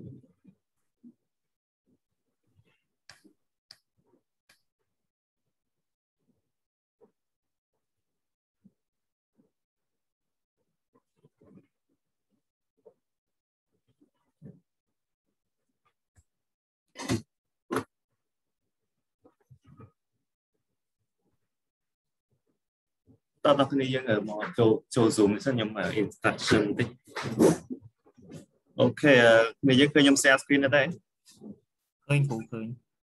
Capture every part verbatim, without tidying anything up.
ตอนนี้ยังเออมอโจโจซูมนี่ฉันยังมา instruction ติโอเคนี่ยังเคยยัง share screen ได้เคยผมเคย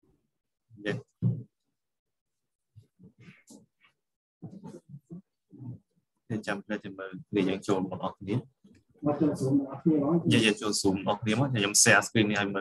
เนี่ยจำได้จะมานี่ยังโจมออกนี้ยังยังโจซูมออกนี้มั้งยัง share screen นี่ให้มา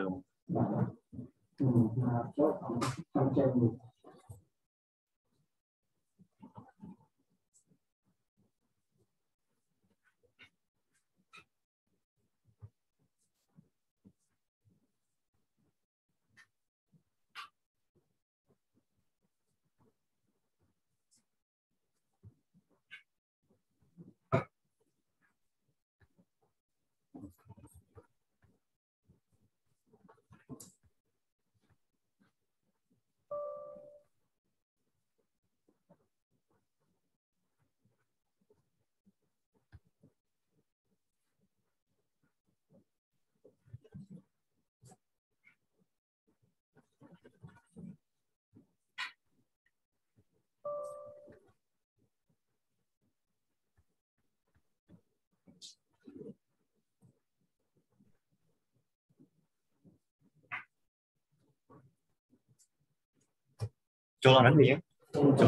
โจเรานั้นนี่โจ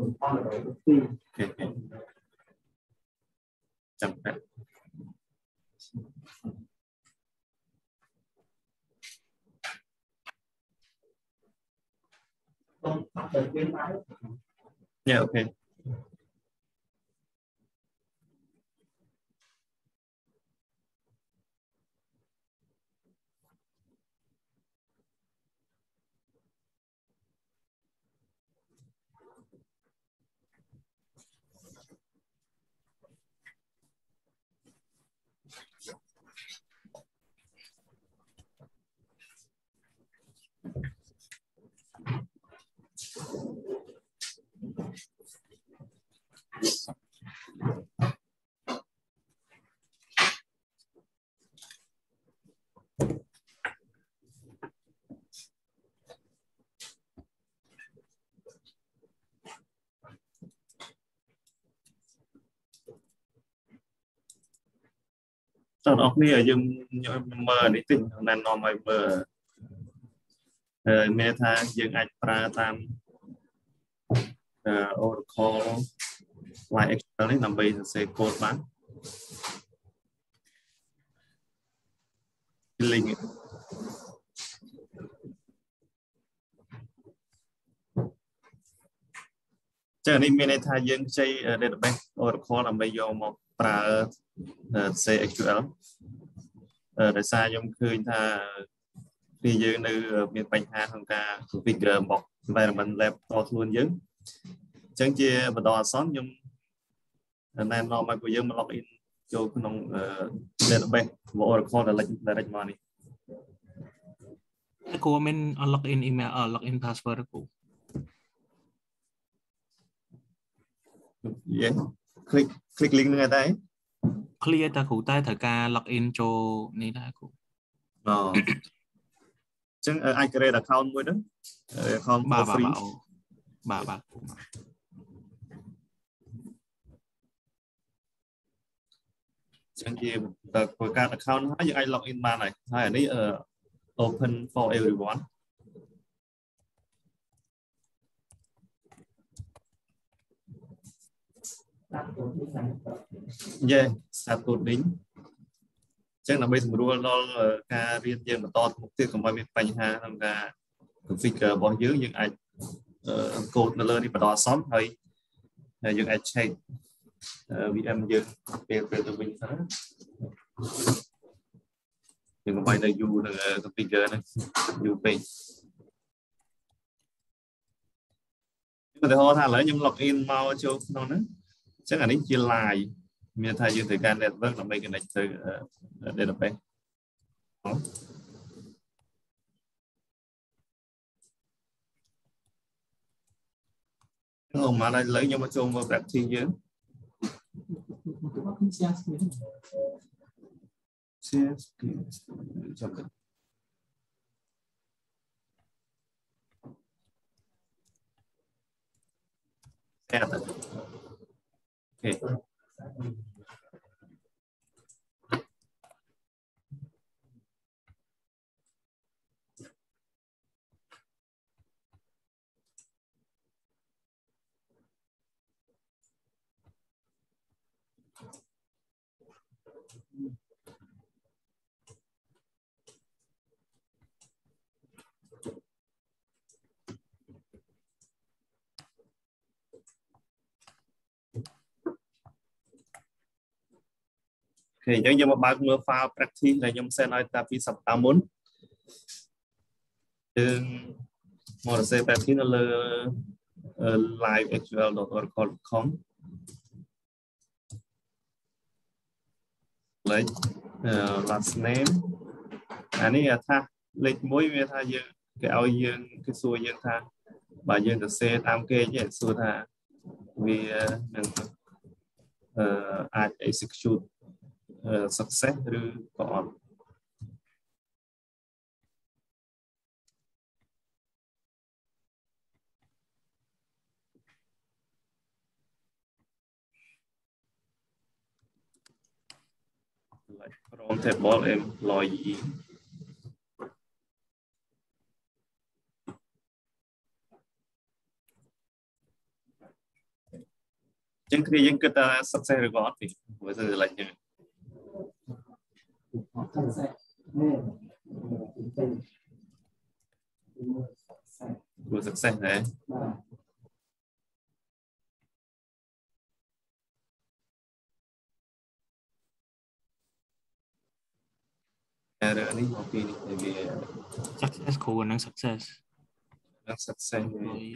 จำเป็นเนี่ยโอเคตอนออกนี่ยังเมื่อนี่ติดนั่นนอนไม่เมื่อเออเมธายังอัดปลาตามเอ่อ Oracle ไลน์ Excel นี่นำไปเซฟโค้ดบ้างลิงก์เจ้านี่เมธายังใช้ database Oracle นำไปโยมมาปลาเซฟ Excel เออแต่ซายมคืนถ้าที่ยืนในมีปัญหาทางการฟิกเกอร์บอกไปมันแลบต่อทุนยืนจังเจียบดอซ้อนยมแนนนอมากูยืมมาล็อกอินโจขนมเอ่อเดต้าเบสบอกว่าข้ออะไรอะไรมานี่กูมันอันล็อกอินอีเมลอ่ะล็อกอินพาสเวิร์ดกูเย้คลิกคลิกลิงก์ไงได้เคลียร์แต่กูใต้ถักการล็อกอินโจนี่ได้กูอ๋อจังไอ้กระเด็น account ด้วยนะเอ่อ account บ้าบ้า free บ้าบ้าจังเจียแต่การ account ให้ยังไอ้ล็อกอินมาหน่อยให้อันนี้เอ่อ open for everyone yeah start coding chắc là bây giờ mua lo ca riêng riêng mà to mục tiêu của mọi miền Tây ha tham gia config bao nhiêu những ai code nó lên đi mà đo xóm thôi những ai check vê em dương về về từ mình đó những bài này du là config này du về nhưng mà thì họ thà lấy những login mau cho nó nữa chắc là đến chia lại miền Tây dương thời gian network là mấy cái này từ database Hôm mà lại lấy nhưng mà chung vào practice chứ. Okay. Thì nếu như mà bạn mưa file practice là nhóm sẽ nói ta phí sắp tám muốn chứ một sẽ practice nó là live actual dot org dot com lấy last name anh ấy tha lịch mỗi về tha dương cái ao dương cái xuôi dương tha bà dương được xe tam kê nhé xuôi tha vì ai execute success rồi còn from table employee chính khi những cái ta success rồi có thì bây giờ là như của success này rồi đi một tí tại vì success của năng success năng success rồi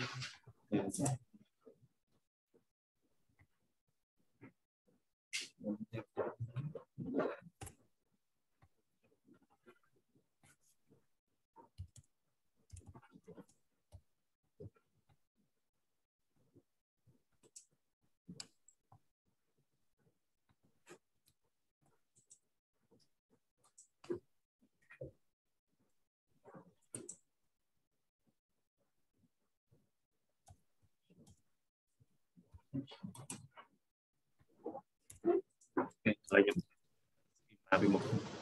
okay, lấy những ba mươi mốt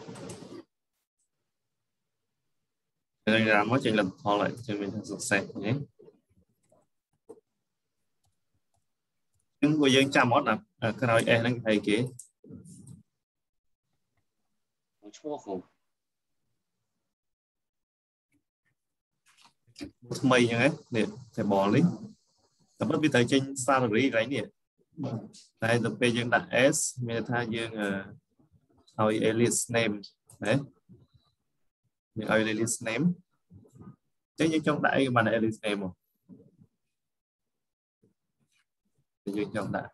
nên ra mới trên lần họ lại cho mình success nhé nhưng của dân trăm mót là cái nói em đang thầy kế mây như thế nè thầy bỏ lý tập bất vi thời trên salary cái nè đây tập bây dân đặt s mình thay dương hỏi alias name đấy mình alias name chứ như trong đại mà là alias name một như trong đại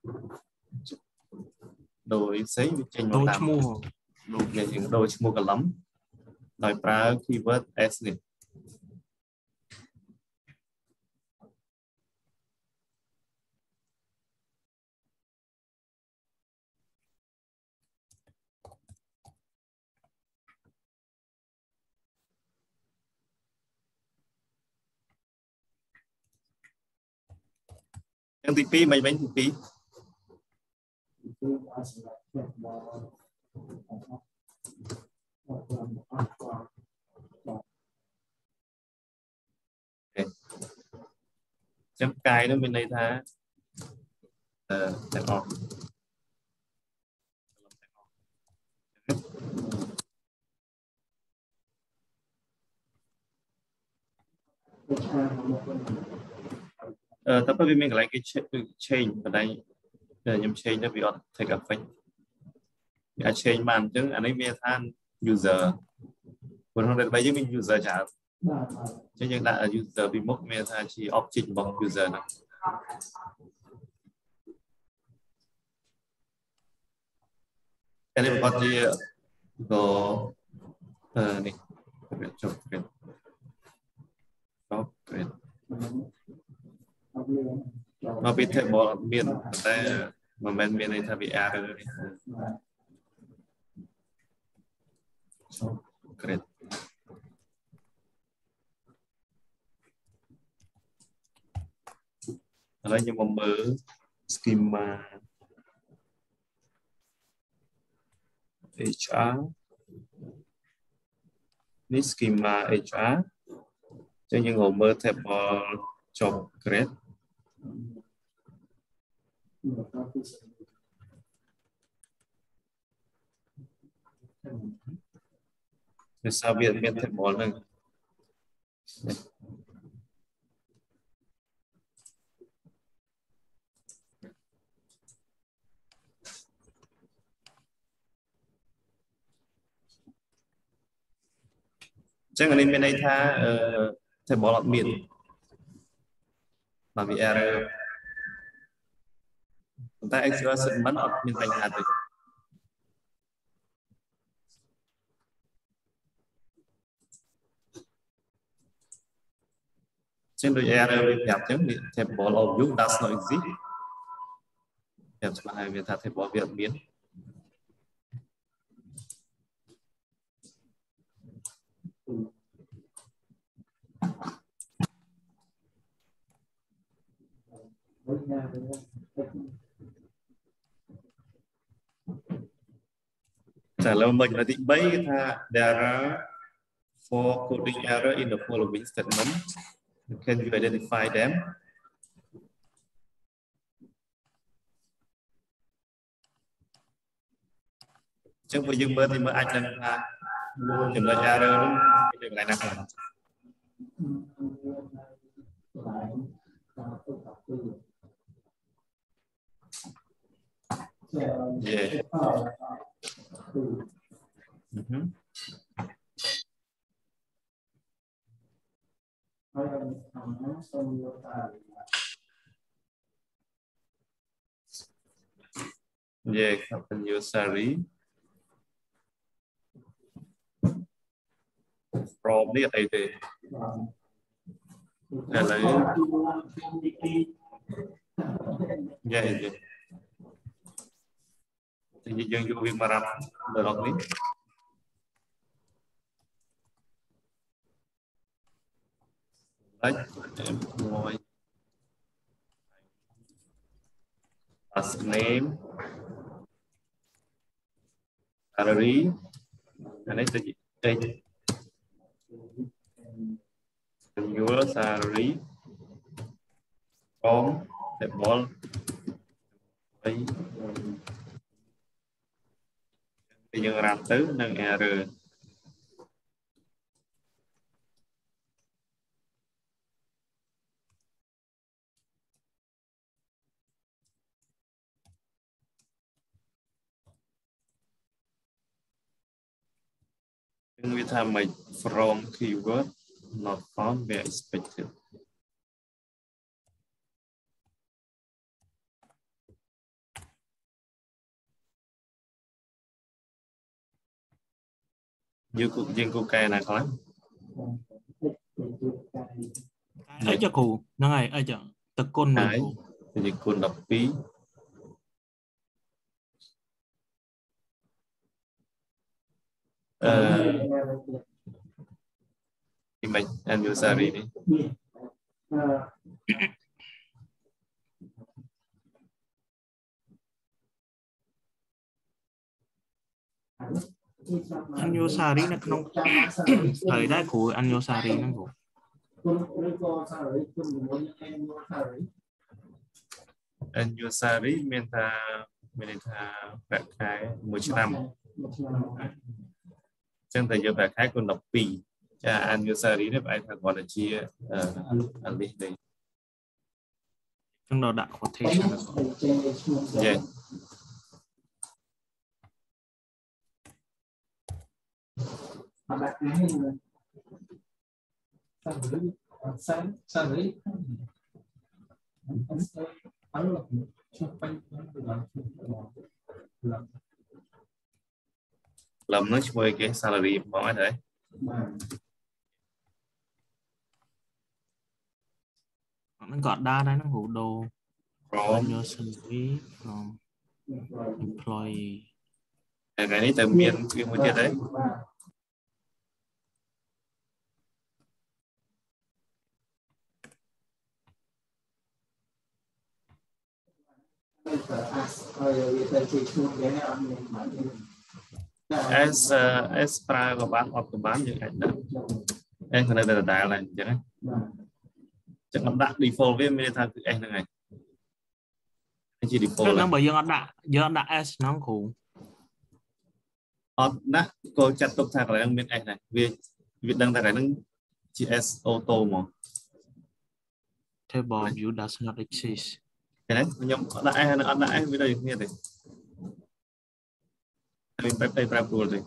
đôi xấy trên một đôi mua đôi những đôi mua cả lắm nói pra keyword s này em tí pi mấy bánh tí pi chấm cài nó bên đây tha ờ chắc on ờ tập với mình lại cái change ở đây nhầm change nó bị on take effect à change màn chứ anh ấy nghe than user còn không được bây giờ mình user chả chứ nhưng đã user bị mất nghe than chỉ object bằng user này cái này có gì có ờ này chụp cái đó mà bị thể bỏ miền tại mà men miền này thay bị a rồi great ở đây nhưng mà mở schema hát rờ ní schema hát rờ cho những người mở thể bỏ job great để sao biết biết thể bỏ này chắc là nên bên đây tha thể bỏ lọt miệng mà bị error chúng ta extra sự bắn ở bên cạnh hạt rồi trên đôi error bị đẹp chứ bị thể bỏ lọt giúp does not exist đẹp cho hai bên ta thể bỏ việc biến trả lời mình là định bấy tha there are four coding error in the following statement. Can you identify them? Chẳng phải dừng bên thì mới anh đang tha chừng là error đúng không? Lại nặng là yeah. Uh-huh. Yeah, Captain Yosari. From đi ở đây là lấy yeah, yeah. Thì như dân vô viên mà rạp đời lọt đi đấy em ngồi last name salary cái này là gì đây your salary from the ball đây thì dân làm tứ nâng error we have made from keyword not found where expected. Như cuộc riêng cô cây này có ấy cho cụ nó ngày ấy cho tập côn cái thì côn đọc phí thì mình anh vô xa đi anh vô xa đi nó không thời đại của anh vô xa đi nó cũng anh vô xa đi mình ta mình ta vẽ cái mười năm chân thời giờ vẽ cái con đọc phí cha anh vô xa đi nếu anh phải gọi là chia anh đi đây trong đó đã có thể yeah. Làm nó chơi cái salary bỏ đấy nó gọt đa đấy nó hủ đồ from annual salary from employee. cái này từ miền miền một tiết đấy as uh, as pra của bạn hoặc của bạn như ảnh đó em cái này là đại là chẳng ấy chẳng lắm đặt default với mình thay từ em này anh chỉ default Nó là bởi dương đã dương đã S nó cũng on nè cô chặt tục thay là bên em này việc việc đăng thay cái nó chỉ s auto mà table view does not exist. cái đấy nhóm đã ai nó đã ai với đây như thế mình phải phải phải rồi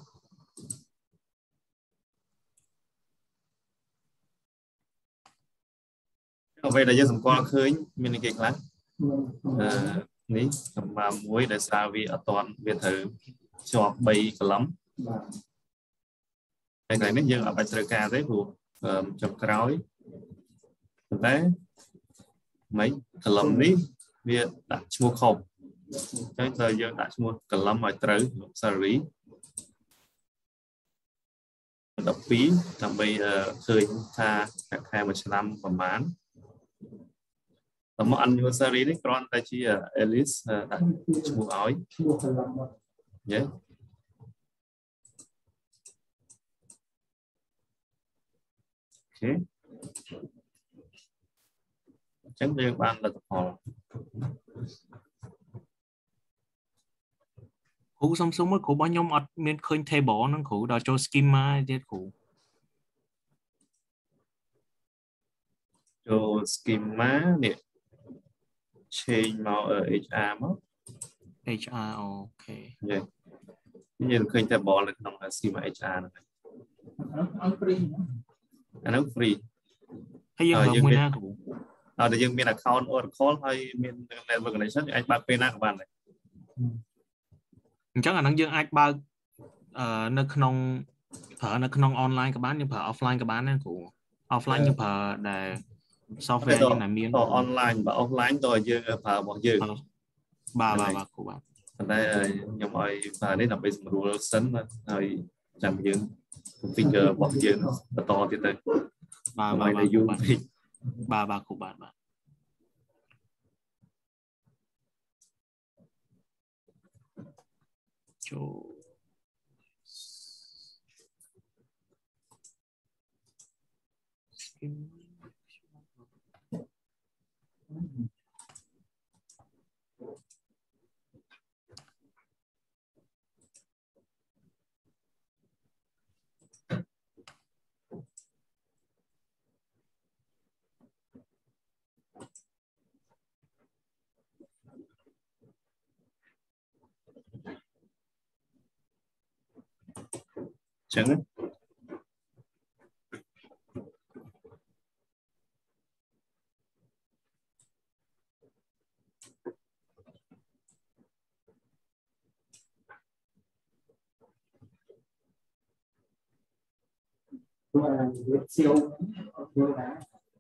vậy là dân sầm qua khơi mình cái khác ní mà muối để sao vì ở toàn biệt thự cho bay cả lắm cái này nó dân ở bạch ca đấy phụ trong cái đấy mấy cả lắm ní việc đặt mua không cái thời gian đặt mua cả lắm mà tới xử lý đọc phí làm bây khơi tha các hai một năm và mán tầm ăn anniversary đấy còn tại chi Alice đặt mua áo nhé ok chẳng riêng ban là tập họ Cú xong xuống mới cú bao nhiêu ọt miền khơi table nó cú đòi cho schema chết cú cho schema nè change màu ở hát rờ mất hát rờ ok yeah. Như khơi table là trong schema hát rờ này anh nó free hay dương hợp mười na cú ở đây dương miền account Oracle hay miền network connection anh bạn pena của bạn này chắc là năng dương ai ba nó không phở nó không online các bạn nhưng phở offline các bạn nên cú offline nhưng phở để software như là miền online và offline rồi dương phở bọn dương ba ba ba của bạn đây nhóm ơi phở đấy là bây giờ rule sấn rồi làm dương configure bọn dương nó to thì tới ba ba ba của bạn ba ba của bạn bạn cho chẳng siêu siêu đá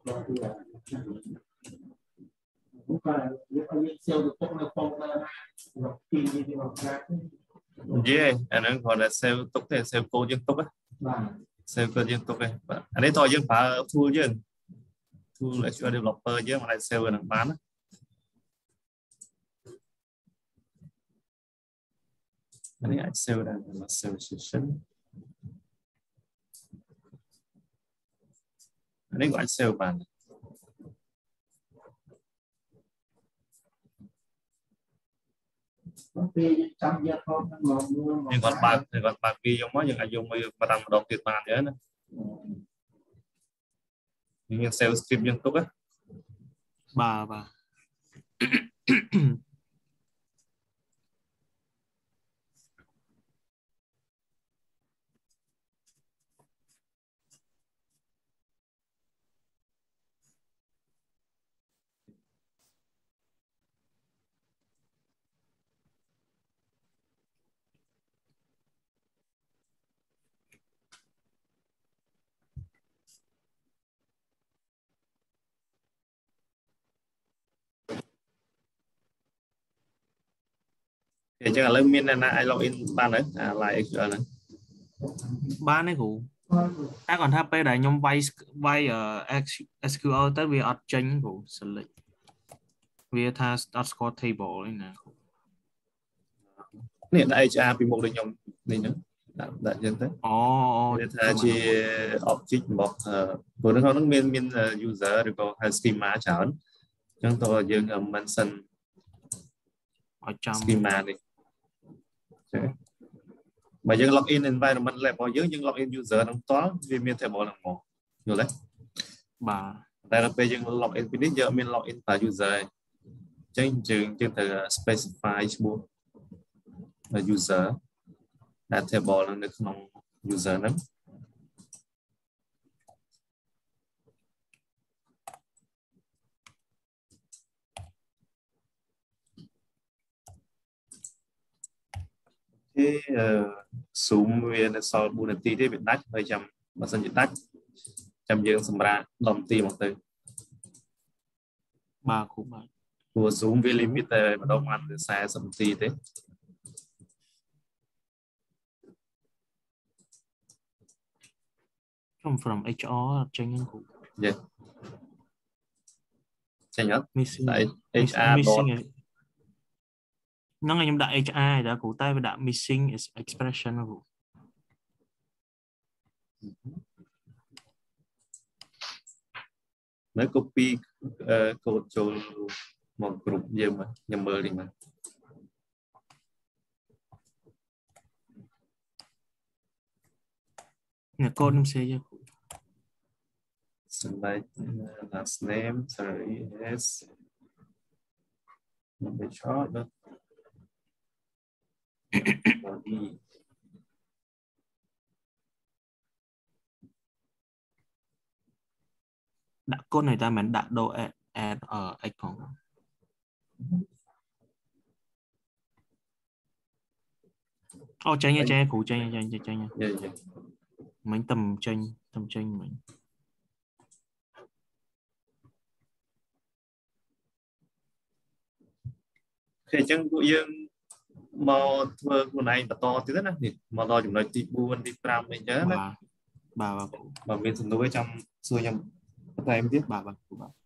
cũng phải siêu được không được không là khi đi vào ra yeah anh đang gọi là sale tốt thì sale cô dân tốt á sale cô dân tốt này anh ấy thôi dân phải thu chứ thu lại cho developer chứ mà lại sale là bán á anh ấy sale là sale session anh ấy gọi sale bán nhưng còn bạc thì còn bạc kia giống mới nhưng anh dùng mà làm đồng tiền bàn nhớ nữa nhưng sale script dân tốt á ba ba thì chắc là lên miền này ai login ban đấy à lại ở này ban đấy cụ ta còn tháp đây nhóm vay vay ở ét quy eo tới vì ở trên cụ select vì ta start score table này nè này là hát rờ vì một định nhóm gì nữa đã đã dân thế ồ ta chỉ object một của nó nó miền miền user rồi có hai schema chọn chúng tôi dương ở mention ở trong schema này mà dân login environment lại bao nhiêu nhưng login user nó toán vì miền thể bộ là một rồi đấy bà đây là bây giờ login vì giờ miền login vào user trên trường trên từ specify mua là user là thể bộ là được không user lắm cái zoom về là sau buổi này tí thì bị đắt hơi chậm mà sân bị đắt chậm dương xâm ra lòng ti một từ bà cũng bà của zoom về limit mà đâu ăn để xa xâm ti thế from from hát rờ trên những cụ yeah chạy nhất missing tại hát rờ missing nó ngay nhóm đại hát rờ đã cụ tay với đã missing is expression của nếu copy uh, code cho một group gì mà nhầm mơ đi mà nhà code năm xe cho select last name sorry yes the chart đó đã code này ta mình đã đồ add add ở icon ô tranh nha tranh cụ tranh tranh tranh tranh nha mình tầm tranh tầm tranh mình khi chân của dương màu thơ của này là to tí rất là mà to chúng nói tí buôn đi pram mình nhớ đấy bà bà bà cụ mà mình thường đối trong xuôi nhầm thầy em biết bà bà cụ bà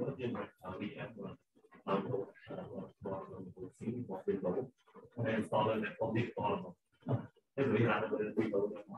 nữa nhưng mà ở vì em ở một một xíu một biến tố nên to lên là không biết to là thế rồi ra là biến tố